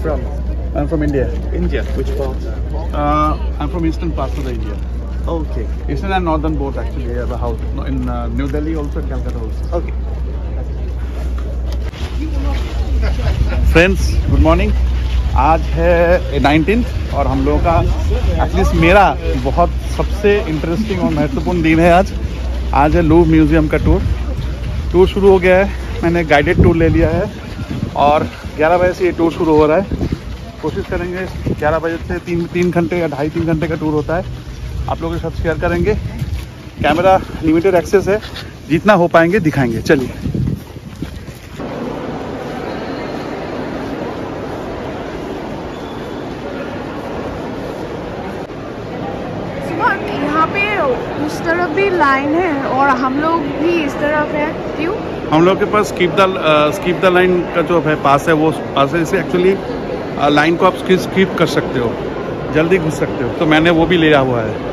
from? I'm from India. India. Which part? I'm from eastern parts of the India. Okay. Eastern and northern both actually. I have a house in New Delhi also and Calcutta also. Okay. Friends good morning. आज है 19th और हम लोगों का at least मेरा बहुत सबसे interesting और महत्वपूर्ण दिन है आज। आज है लूव्र म्यूज़ियम का टूर शुरू हो गया है। मैंने गाइडेड टूर ले लिया है और 11 बजे से ये टूर शुरू हो रहा है। कोशिश करेंगे 11 बजे से 3 घंटे या 2.5-3 घंटे का टूर होता है, आप लोगों के साथ शेयर करेंगे। कैमरा लिमिटेड एक्सेस है, जितना हो पाएंगे दिखाएंगे। चलिए यहाँ पे उस तरफ भी लाइन है और हम लोग भी इस तरफ है। क्यों? हम लोग के पास स्किप द लाइन का जो है पास है, वो पास है। इसे एक्चुअली लाइन को आप स्किप कर सकते हो, जल्दी घुस सकते हो, तो मैंने वो भी लिया हुआ है।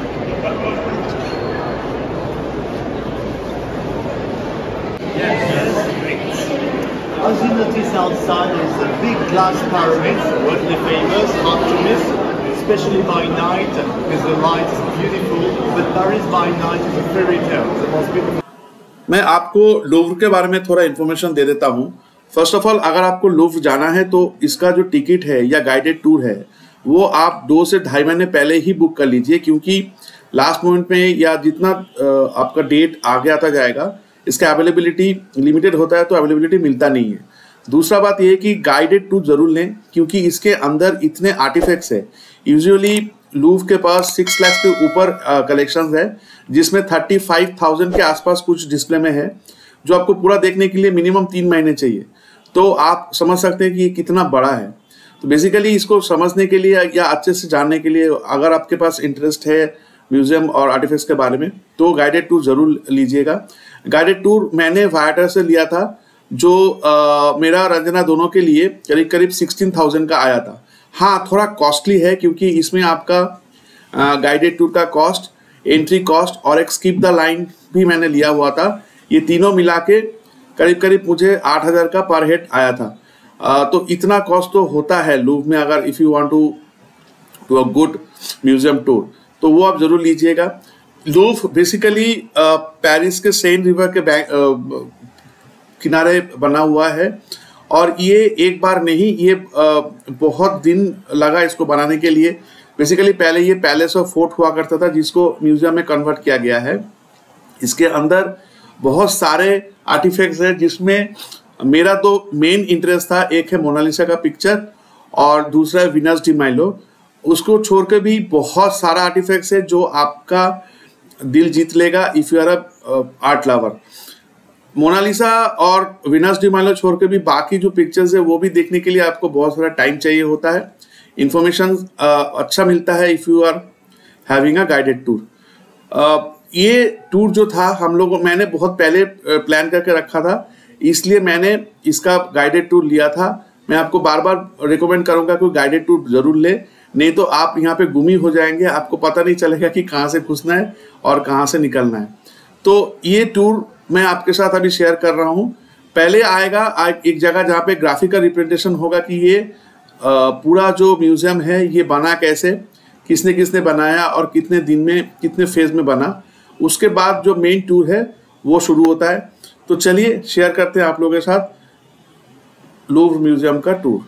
As you notice outside, there is a big glass pyramid, worldly famous, hard to miss, especially by night, because the light is beautiful. But Paris by night is a fairy tale, the most beautiful. मैं आपको Louvre के बारे में थोड़ा information दे देता हूँ। First of all, अगर आपको लूव्र जाना है तो इसका जो टिकट है या गाइडेड टूर है वो आप 2 से 2.5 महीने पहले ही बुक कर लीजिए, क्योंकि लास्ट मोमेंट में या जितना आपका डेट आगे आता जाएगा इसका अवेलेबिलिटी लिमिटेड होता है, तो अवेलेबिलिटी मिलता नहीं है। दूसरा बात यह है कि गाइडेड टूर जरूर लें, क्योंकि इसके अंदर इतने आर्टिफैक्ट्स है। यूजुअली लूव्र के पास 6 लाख के ऊपर कलेक्शंस है, जिसमें 35,000 के आसपास कुछ डिस्प्ले में है, जो आपको पूरा देखने के लिए मिनिमम 3 महीने चाहिए। तो आप समझ सकते हैं कि ये कितना बड़ा है। तो बेसिकली इसको समझने के लिए या अच्छे से जानने के लिए, अगर आपके पास इंटरेस्ट है म्यूजियम और आर्टिफैक्ट्स के बारे में, तो गाइडेड टूर जरूर लीजिएगा। गाइडेड टूर मैंने वायाटा से लिया था, जो मेरा रंजना दोनों के लिए करीब 16,000 का आया था। हाँ, थोड़ा कॉस्टली है, क्योंकि इसमें आपका गाइडेड टूर का कॉस्ट, एंट्री कॉस्ट और एक स्किप द लाइन भी मैंने लिया हुआ था। ये तीनों मिला के करीब मुझे 8,000 का पर हेड आया था। तो इतना कॉस्ट तो होता है लूव्र में, अगर if you want to a good museum tour, तो वो आप जरूर लीजिएगा। लूव्र बेसिकली पेरिस के सेन रिवर के किनारे बना हुआ है, और ये एक बार नहीं, ये बहुत दिन लगा इसको बनाने के लिए। बेसिकली पहले ये पैलेस और फोर्ट हुआ करता था, जिसको म्यूजियम में कन्वर्ट किया गया है। इसके अंदर बहुत सारे आर्टिफैक्ट्स हैं, जिसमें मेरा तो मेन इंटरेस्ट था। एक है मोनालिसा का पिक्चर और दूसरा है वीनस डी माइलो। उसको छोड़ के भी बहुत सारा आर्टिफैक्ट्स है जो आपका दिल जीत लेगा if you are a art lover. Mona Lisa और वीनस डी माइलो छोड़ के भी बाकी जो पिक्चर्स है वो भी देखने के लिए आपको बहुत सारा टाइम चाहिए होता है। इंफॉर्मेशन अच्छा मिलता है if you are having a guided tour. ये टूर जो था मैंने बहुत पहले प्लान करके रखा था, इसलिए मैंने इसका गाइडेड टूर लिया था। मैं आपको बार बार रिकमेंड करूंगा कि गाइडेड टूर जरूर ले, नहीं तो आप यहाँ पे गुमी हो जाएंगे, आपको पता नहीं चलेगा कि कहाँ से घुसना है और कहाँ से निकलना है। तो ये टूर मैं आपके साथ अभी शेयर कर रहा हूँ। पहले आएगा एक जगह जहाँ पे ग्राफिकल रिप्रेजेंटेशन होगा कि ये पूरा जो म्यूजियम है ये बना कैसे, किसने किसने बनाया और कितने दिन में कितने फेज में बना। उसके बाद जो मेन टूर है वो शुरू होता है। तो चलिए शेयर करते हैं आप लोगों के साथ लूव्र म्यूजियम का टूर।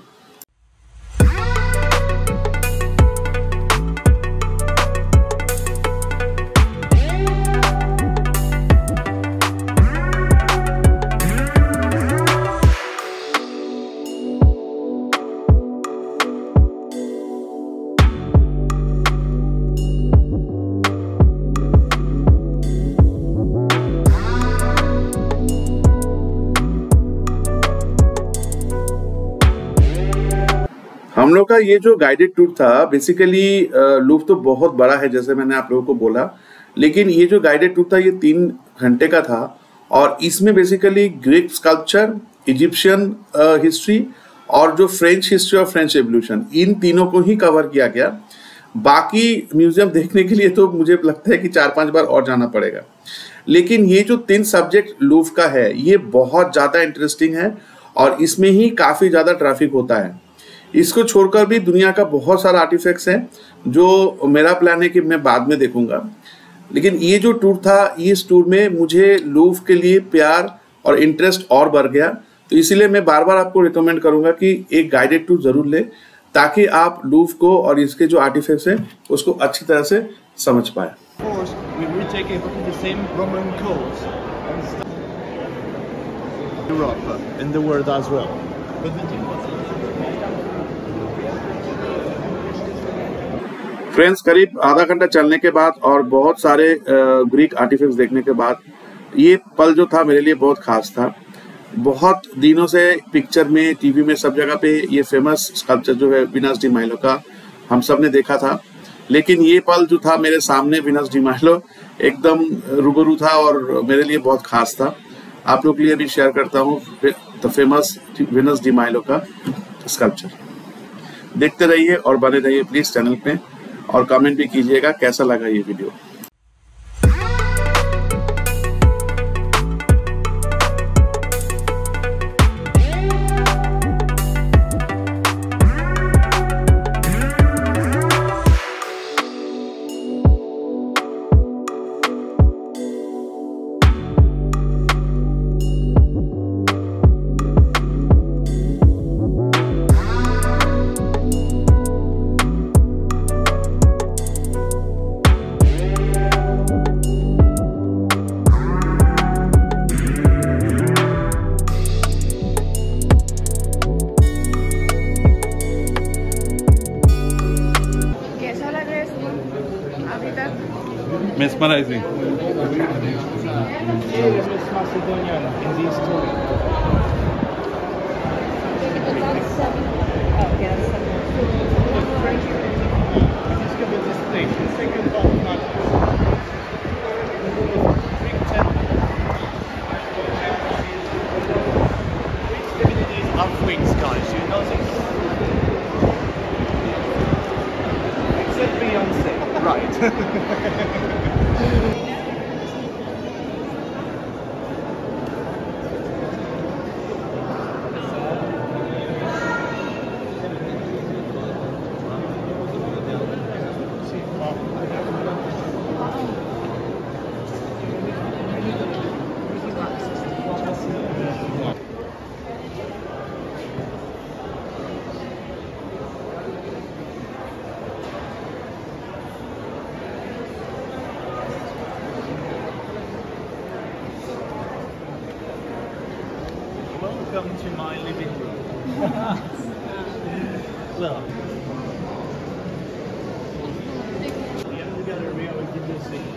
हम लोग का ये जो गाइडेड टूर था, बेसिकली लूव्र तो बहुत बड़ा है जैसे मैंने आप लोगों को बोला, लेकिन ये जो गाइडेड टूर था ये 3 घंटे का था, और इसमें basically Greek sculpture, Egyptian history और जो फ्रेंच हिस्ट्री और फ्रेंच एवोल्यूशन, इन तीनों को ही कवर किया गया। बाकी म्यूजियम देखने के लिए तो मुझे लगता है कि 4-5 बार और जाना पड़ेगा, लेकिन ये जो 3 सब्जेक्ट लूव्र का है ये बहुत ज़्यादा इंटरेस्टिंग है और इसमें ही काफ़ी ज़्यादा ट्रैफिक होता है। इसको छोड़कर भी दुनिया का बहुत सारा आर्टिफैक्ट्स है जो मेरा प्लान है कि मैं बाद में देखूंगा। लेकिन ये जो टूर था, इस टूर में मुझे लूव के लिए प्यार और इंटरेस्ट और बढ़ गया, तो इसीलिए मैं बार बार आपको रिकमेंड करूंगा कि एक गाइडेड टूर जरूर ले, ताकि आप लूव को और इसके जो आर्टिफैक्ट्स हैं उसको अच्छी तरह से समझ पाए। फ्रेंड्स, करीब आधा घंटा चलने के बाद और बहुत सारे ग्रीक आर्टिफैक्ट्स देखने के बाद ये पल जो था मेरे लिए बहुत खास था। बहुत दिनों से पिक्चर में, टीवी में, सब जगह पे ये फेमस स्कल्पचर जो है वीनस डी माइलो का हम सब ने देखा था, लेकिन ये पल जो था मेरे सामने वीनस डी माइलो एकदम रूबरू था और मेरे लिए बहुत खास था। आप लोग के लिए भी शेयर करता हूँ the famous Venus de Milo का स्कल्पचर। देखते रहिए और बने रहिए प्लीज चैनल पे, और कमेंट भी कीजिएगा कैसा लगा ये video. Mesmerizing. Macedoniana in the story. Discovered this place, the second part of Macedon. Big temple. Which divinities have wings, guys? You know this? Except Beyonce. Right. Welcome to my living room. Well, the end of the gallery, I will give you a seat.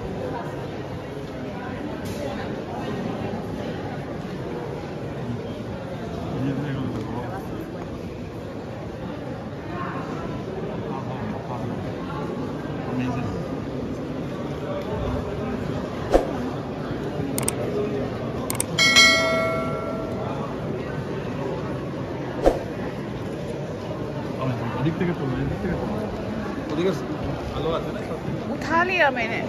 उठा लिया मैंने।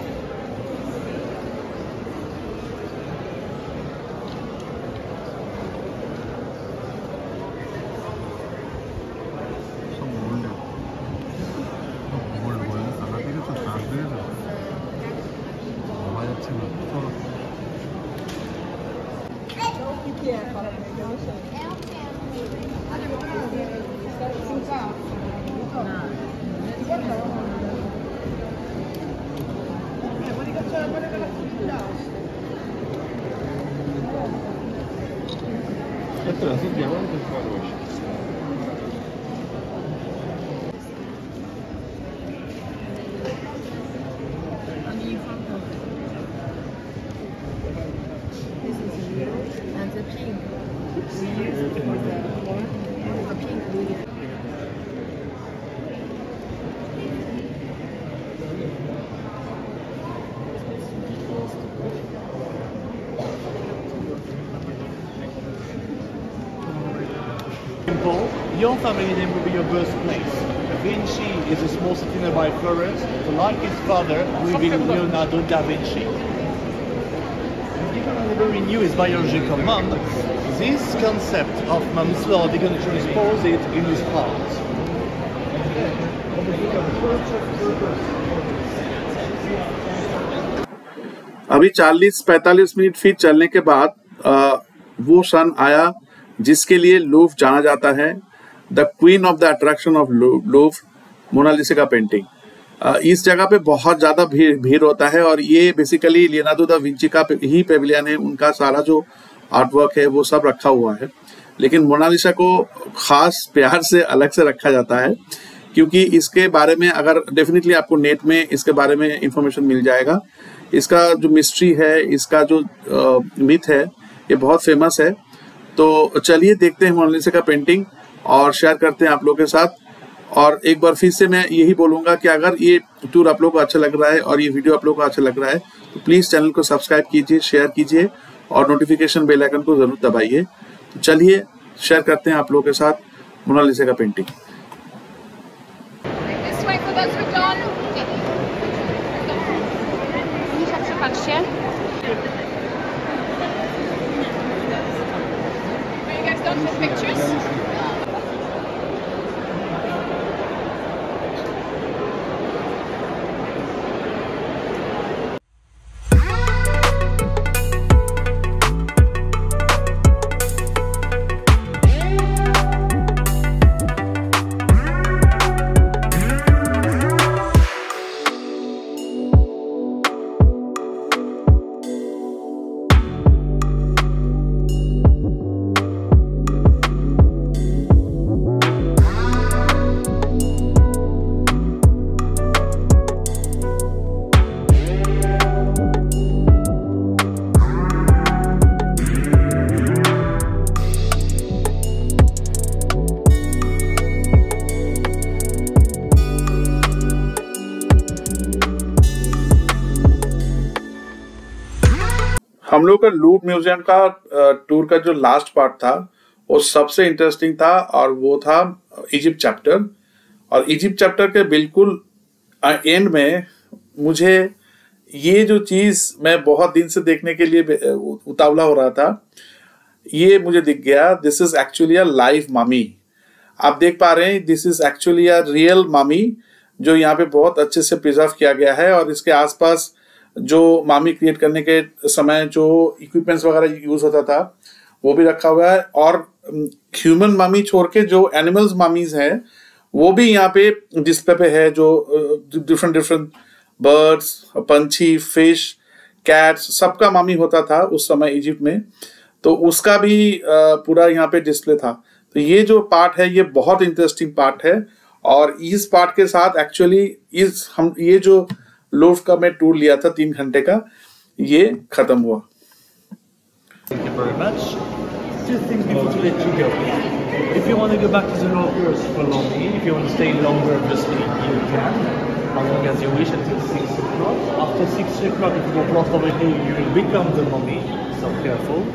Your family name will be your birthplace. Vinci is a small city nearby Florence, like his father, living Leonardo da Vinci. Given a very new is biological mum, this concept of mum's law, they're going to transpose it in his art. अभी 40-45 minute फिर चलने के बाद वो सन आया जिसके लिए Louvre जाना जाता है, the queen of the attraction of Louvre, Mona Lisa का पेंटिंग। इस जगह पे बहुत ज्यादा भीड़ होता है और ये बेसिकली लियोनार्डो दा विंची का ही पेविलियन है, उनका सारा जो आर्टवर्क है वो सब रखा हुआ है। लेकिन मोनालिसा को खास प्यार से अलग से रखा जाता है क्योंकि इसके बारे में अगर डेफिनेटली आपको नेट में इसके बारे में इंफॉर्मेशन मिल जाएगा। इसका जो मिस्ट्री है, इसका जो मिथ है, ये बहुत फेमस है। तो चलिए देखते हैं मोनालिसा का पेंटिंग और शेयर करते हैं आप लोगों के साथ। और एक बार फिर से मैं यही बोलूंगा कि अगर ये टूर आप लोगों को अच्छा लग रहा है और ये वीडियो आप लोगों को अच्छा लग रहा है तो प्लीज चैनल को सब्सक्राइब कीजिए, शेयर कीजिए और नोटिफिकेशन बेल आइकन को जरूर दबाइए। तो चलिए शेयर करते हैं आप लोगों के साथ मोनालिसा का पेंटिंग। हम लोग का लूव म्यूजियम का टूर का जो लास्ट पार्ट था वो सबसे इंटरेस्टिंग था और वो था इजिप्ट चैप्टर। और इजिप्ट चैप्टर के बिल्कुल एंड में मुझे ये जो चीज मैं बहुत दिन से देखने के लिए उतावला हो रहा था, ये मुझे दिख गया। This is actually a live mummy. आप देख पा रहे हैं, this is actually a real mummy जो यहाँ पे बहुत अच्छे से प्रिजर्व किया गया है। और इसके आसपास जो मामी क्रिएट करने के समय जो इक्विपमेंट्स वगैरह यूज होता था वो भी रखा हुआ है। और ह्यूमन मामी छोड़ के जो एनिमल्स मामीज हैं वो भी यहाँ पे डिस्प्ले पे है, जो डिफरेंट बर्ड्स, पंछी, फिश, कैट्स, सबका मामी होता था उस समय इजिप्ट में। तो उसका भी पूरा यहाँ पे डिस्प्ले था। तो ये जो पार्ट है ये बहुत इंटरेस्टिंग पार्ट है। और इस पार्ट के साथ एक्चुअली ये जो लूव का मैं टूर लिया था 3 घंटे का, ये खत्म हुआ। Thank you very much. Two things before to let you go. If you want to go back to the Locals for longer, if you want to stay longer, obviously you can, as long as you wish, until 6 o'clock. After 6 o'clock, if you go across over here, you will become the mummy, so careful.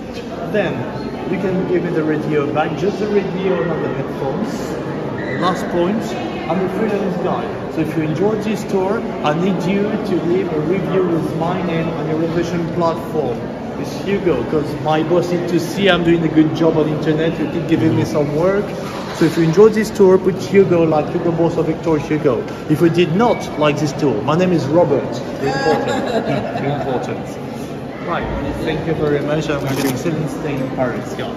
Then we can give you the radio back, just the radio, not the headphones. Last point, I'm a freelance guy, so if you enjoyed this tour, I need you to leave a review with my name on your reservation platform. It's Hugo, because my boss needs to see I'm doing a good job on the internet. You keep giving me some work. So if you enjoyed this tour, put Hugo like Hugo Boss or Victor Hugo. If you did not like this tour, my name is Robert. Important. Important. Right. Thank you very much. I'm going to excellent stay in Paris. Yeah.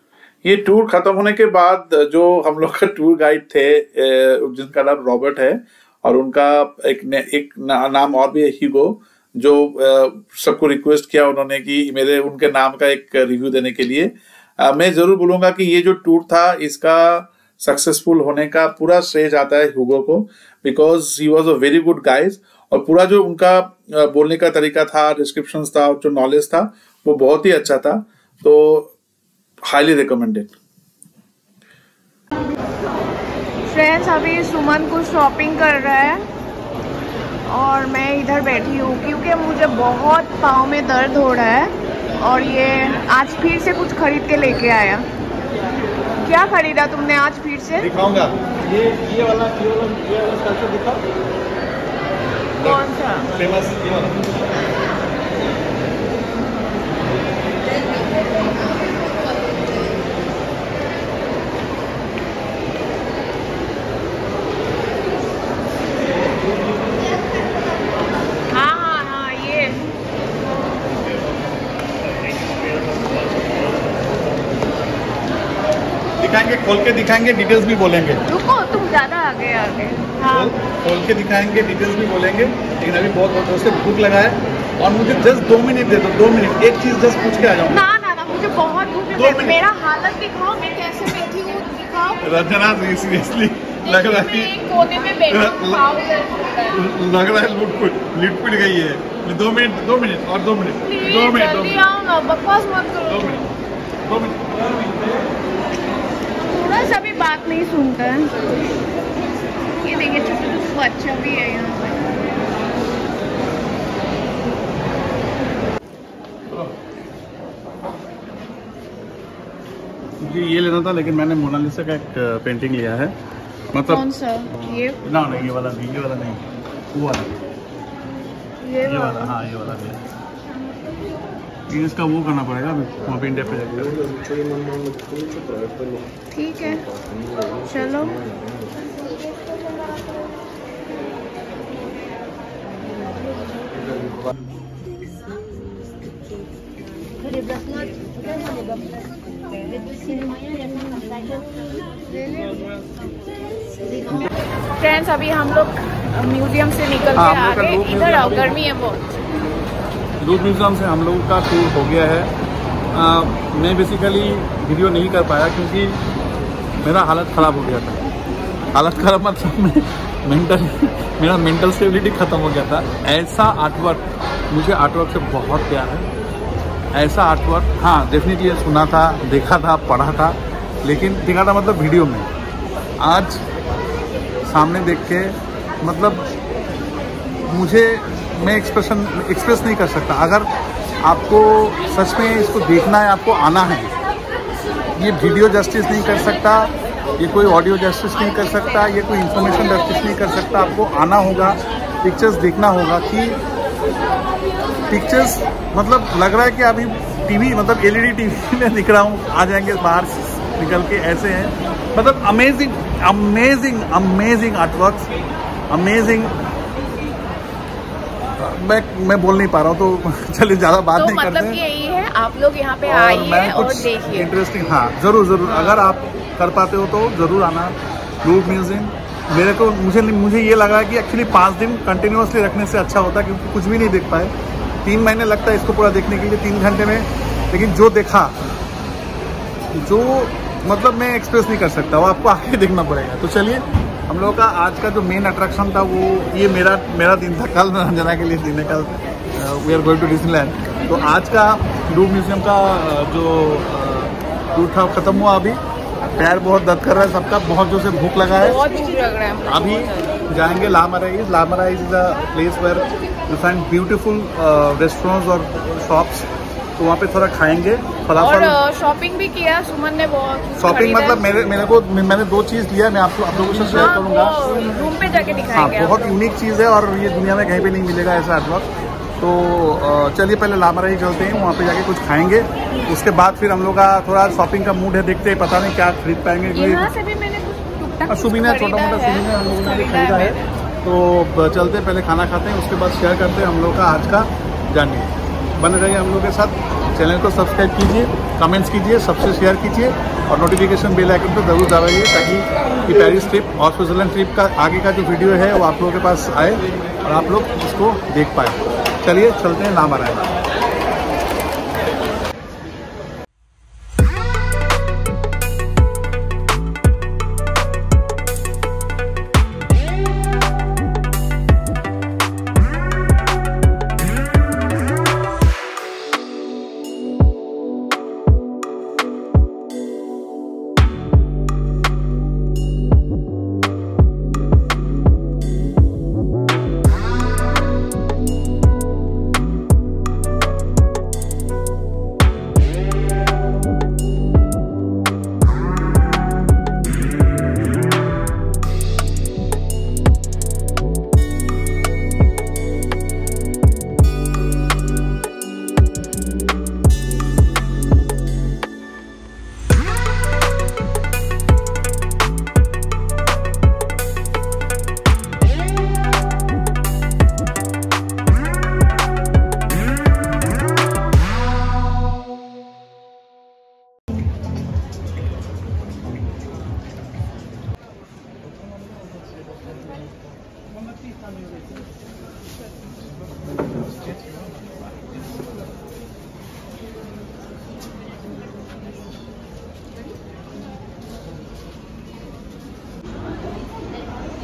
ये tour खत्म होने के बाद जो हम लोग का tour guide थे जिनका नाम रॉबर्ट है और उनका एक नाम और भी है ह्यूगो, जो सबको रिक्वेस्ट किया उन्होंने कि उनके नाम का एक रिव्यू देने के लिए। मैं जरूर बोलूंगा कि ये जो टूर था इसका सक्सेसफुल होने का पूरा श्रेय जाता है ह्यूगो को, because he was a very good guide. और पूरा जो उनका बोलने का तरीका था, डिस्क्रिप्शन था, जो नॉलेज था वो बहुत ही अच्छा था। तो हाईली रिकमेंडेड। फ्रेंड्स, अभी सुमन को शॉपिंग कर रहा है और मैं इधर बैठी हूँ क्योंकि मुझे बहुत पाँव में दर्द हो रहा है। और ये आज फिर से कुछ खरीद के लेके आया। क्या खरीदा तुमने आज फिर से? दिखाऊंगा। ये वाला स्कल्पचर दिखा। कौन सा? फेमस ये वाला। दिखाएंगे, खोल के दिखाएंगे, डिटेल्स भी बोलेंगे। रुको, तुम ज्यादा आगे आगे। हाँ, खोल के दिखाएंगे, डिटेल्स भी बोलेंगे, लेकिन अभी बहुत जोर से भूख लगा है और मुझे जस्ट 2 मिनट दे दो, 2 मिनट, एक चीज जस्ट पूछ के आ जाऊँ। ना ना ना, मुझे बहुत भूख लगी है। मेरा हालत दिखाओ, मैं कैसे बैठी हूँ दिखाओ। रंजना सीरियसली लग रहा है एक कोने में बैठी हूँ, लग रहा है लिटपिट गई है। 2 मिनट, 2 मिनट और 2 मिनट, 2 मिनट, जल्दी आओ ना, बकवास मत करो। 2 मिनट, 2 मिनट। थोड़ा सा भी बात नहीं सुनता है। ये देखिए छोटू को अच्छा भी है यहाँ पे। मुझे ये लेना था, लेकिन मैंने मोनालिसा का एक पेंटिंग लिया है। मतलब कौन सा? ये ना नहीं, ये वाला नहीं, ये वाला नहीं, वो वाला, ये वाला, हाँ ये वाला भी है। इसका वो करना पड़ेगा अभी वहाँ पे इंडिया पे जाकर। ठीक है, चलो। फ्रेंड्स, अभी हम लोग म्यूजियम से निकल के आ गए। इधर आओ, गर्मी है बहुत। लूवरे म्यूजियम से हम लोगों का टूर हो गया है। मैं बेसिकली वीडियो नहीं कर पाया क्योंकि मेरा हालत ख़राब हो गया था। हालत ख़राब मतलब मेरा मेंटल स्टेबिलिटी ख़त्म हो गया था। ऐसा आर्टवर्क, मुझे आर्टवर्क से बहुत प्यार है। ऐसा आर्टवर्क, हाँ डेफिनेटली सुना था, देखा था, पढ़ा था, लेकिन देखा था मतलब वीडियो में। आज सामने देख के मतलब मैं एक्सप्रेस नहीं कर सकता। अगर आपको सच में इसको देखना है, आपको आना है, ये वीडियो जस्टिस नहीं कर सकता, ये कोई ऑडियो जस्टिस नहीं कर सकता, ये कोई इंफॉर्मेशन जस्टिस नहीं कर सकता। आपको आना होगा, पिक्चर्स देखना होगा कि पिक्चर्स मतलब लग रहा है कि अभी टीवी मतलब एलईडी टीवी में दिख रहा हूँ। आ जाएंगे बाहर निकल के, ऐसे हैं मतलब amazing amazing amazing artworks, amazing. मैं बोल नहीं पा रहा हूँ, तो चलिए ज़्यादा बात नहीं करते हैं। मतलब यही है, आप लोग यहाँ पे आइए और देखिए। इंटरेस्टिंग, हाँ जरूर अगर आप कर पाते हो तो ज़रूर आना लूवरे म्यूजियम। मुझे ये लगा कि एक्चुअली 5 दिन कंटिन्यूसली रखने से अच्छा होता, क्योंकि कुछ भी नहीं देख पाए। 3 महीने लगता है इसको पूरा देखने के लिए, 3 घंटे में। लेकिन जो देखा, जो मतलब मैं एक्सप्रेस नहीं कर सकता, वो आपको आके देखना पड़ेगा। तो चलिए, हम लोगों का आज का जो मेन अट्रैक्शन था वो ये मेरा दिन था। कल रंजना के लिए दिन है, कल we are going to Disneyland. तो आज का लूवरे म्यूजियम का जो टूर था खत्म हुआ। अभी पैर बहुत दर्द कर रहा है सबका, बहुत जोर से भूख लगा है, बहुत भूख लग रहा है। अभी जाएंगे Le Marais. Le Marais is a place where you find beautiful restaurants और शॉप्स। तो वहाँ पे थोड़ा खाएंगे, फलाफल। और शॉपिंग भी किया सुमन ने बहुत। शॉपिंग मतलब मैंने 2 चीज़ लिया है, मैं आप लोगों से शेयर करूँगा। रूम पे जाके दिखाएंगे। हाँ, बहुत यूनिक चीज़ है और ये दुनिया में कहीं पे नहीं मिलेगा ऐसा आर्टवर्क। तो चलिए पहले ला मराइज चलते हैं, वहाँ पे जाके कुछ खाएंगे। उसके बाद फिर हम लोग का थोड़ा शॉपिंग का मूड है, देखते हैं, पता नहीं क्या खरीद पाएंगे। यहाँ से भी मैंने कुछ सुबीना, छोटा मोटा सुबीना हम लोगों ने खरीदा है। तो चलते हैं, पहले खाना खाते हैं, उसके बाद शेयर करते हैं हम लोग का आज का जर्नी। बने रहिए हम लोग के साथ। चैनल को सब्सक्राइब कीजिए, कमेंट्स कीजिए, सबसे शेयर कीजिए और नोटिफिकेशन बेल आइकन पर जरूर दबाइए, ताकि पेरिस ट्रिप और स्विट्जरलैंड ट्रिप का आगे का जो वीडियो है वो आप लोगों के पास आए और आप लोग इसको देख पाए। चलिए चलते हैं ला मराइज।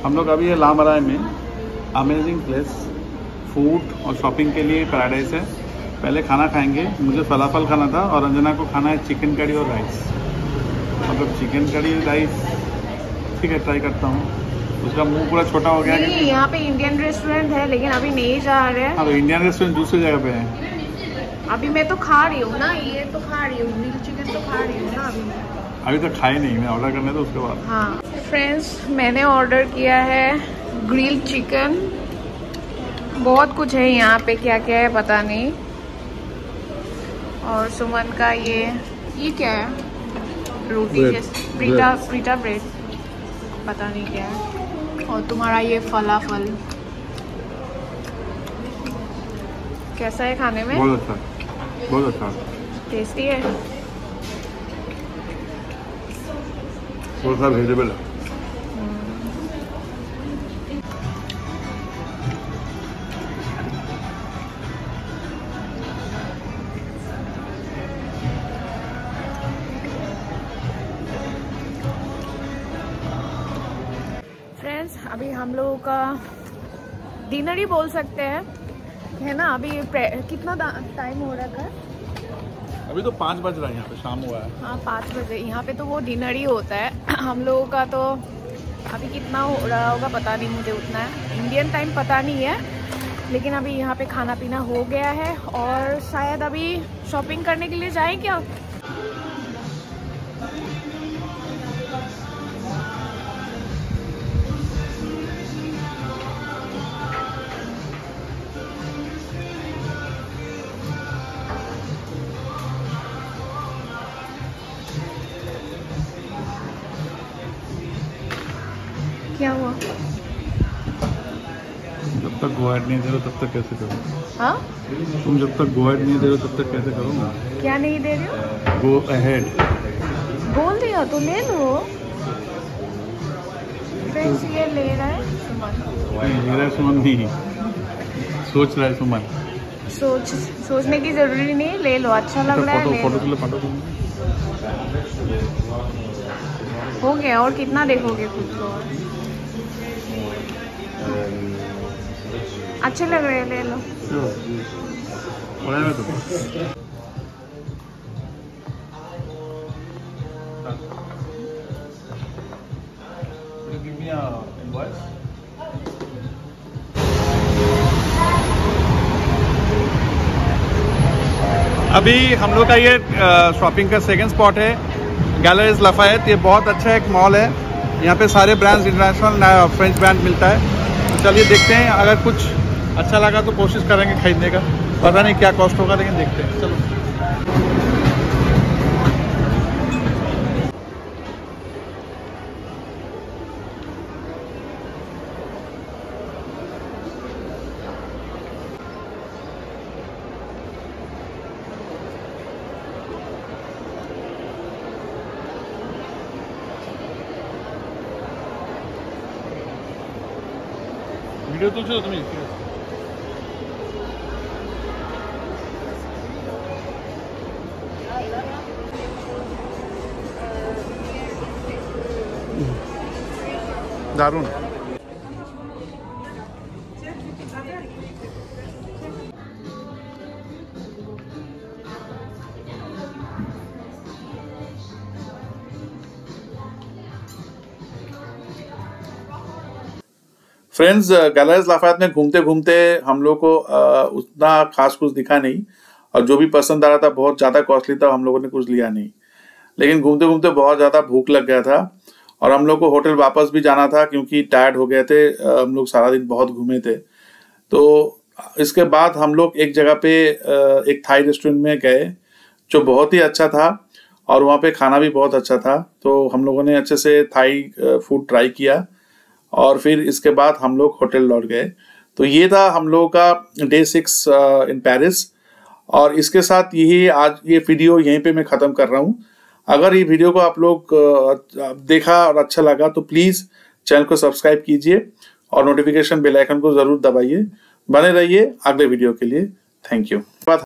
हम लोग अभी है लामराय में, अमेजिंग प्लेस, फूड और शॉपिंग के लिए पैराडाइज है। पहले खाना खाएंगे, मुझे फलाफल खाना था और अंजना को खाना है चिकन कड़ी और राइस। मतलब चिकन कड़ी राइस ठीक है, ट्राई करता हूँ। उसका मुंह पूरा छोटा हो गया। नहीं, यहाँ पे इंडियन रेस्टोरेंट है लेकिन अभी नहीं जा रहे हैं। हाँ, तो इंडियन रेस्टोरेंट दूसरी जगह पे है। अभी मैं तो खा रही हूँ ना, ये तो खा रही हूँ, ग्रिल चिकन तो खा रही हूँ ना अभी तक खाई नहीं, मैं ऑर्डर करने तो उसके बाद। हाँ फ्रेंड्स, मैंने ऑर्डर किया है ग्रिल चिकन। बहुत कुछ है यहाँ पे, क्या क्या है पता नहीं। और सुमन का ये क्या है, रोटी जैसे फ्रीटा ब्रेड, पता नहीं क्या है। और तुम्हारा ये फलाफल कैसा है खाने में? बहुत अच्छा, बहुत अच्छा, टेस्टी है। बहुत सारा वेजिटेबल है। फ्रेंड्स, अभी हम लोगों का डिनर ही बोल सकते हैं, है ना। अभी कितना टाइम हो रहा है? अभी तो 5 बज रहा है, यहाँ पे शाम हुआ है। हाँ 5 बजे। यहाँ पे तो वो डिनर ही होता है। हम लोगों का तो अभी कितना हो रहा होगा पता नहीं, मुझे उतना है इंडियन टाइम पता नहीं है, लेकिन अभी यहाँ पे खाना पीना हो गया है और शायद अभी शॉपिंग करने के लिए जाएं क्या? क्या हुआ? जब तक गो ऐड नहीं दे रहे तब तक कैसे करो? हाँ, तुम जब तक गो ऐड नहीं दे रहे तब तक कैसे करो? क्या नहीं दे रहे हो? गो अहेड बोल दिया तो ले लो। फ्रेंड्स, ये ले रहा है सुमन। ले रहा है सुमन, नहीं सोच रहा है सुमन। सोचने की जरूरी नहीं, ले लो, अच्छा लग रहा है। फोटो के लिए फोटो हो गया, और कितना देखोगे खुद को? अच्छे लग रहे हैं, ले लो। अभी हम लोग का ये शॉपिंग का सेकंड स्पॉट है, गैलरीज लाफायत। ये बहुत अच्छा एक मॉल है, यहाँ पे सारे ब्रांड्स, इंटरनेशनल फ्रेंच ब्रांड मिलता है। तो चलिए देखते हैं, अगर कुछ अच्छा लगा तो कोशिश करेंगे खरीदने का। पता नहीं क्या कॉस्ट होगा, लेकिन देखते हैं। चलो। ভিডিও তুলছো তুমি? দারুণ। फ्रेंड्स, गैलरीज लाफायत में घूमते घूमते हम लोग को उतना खास कुछ दिखा नहीं, और जो भी पसंद आ रहा था बहुत ज़्यादा कॉस्टली था, हम लोगों ने कुछ लिया नहीं। लेकिन घूमते घूमते बहुत ज़्यादा भूख लग गया था और हम लोग को होटल वापस भी जाना था क्योंकि टायर्ड हो गए थे। हम लोग सारा दिन बहुत घूमे थे। तो इसके बाद हम लोग एक जगह पे एक थाई रेस्टोरेंट में गए जो बहुत ही अच्छा था और वहाँ पे खाना भी बहुत अच्छा था। तो हम लोगों ने अच्छे से थाई फूड ट्राई किया और फिर इसके बाद हम लोग होटल लौट गए। तो ये था हम लोगों का डे 6 इन पेरिस, और इसके साथ यही आज ये वीडियो यहीं पे मैं ख़त्म कर रहा हूँ। अगर ये वीडियो को आप लोग देखा और अच्छा लगा तो प्लीज़ चैनल को सब्सक्राइब कीजिए और नोटिफिकेशन बेल आइकन को ज़रूर दबाइए। बने रहिए अगले वीडियो के लिए। Thank you.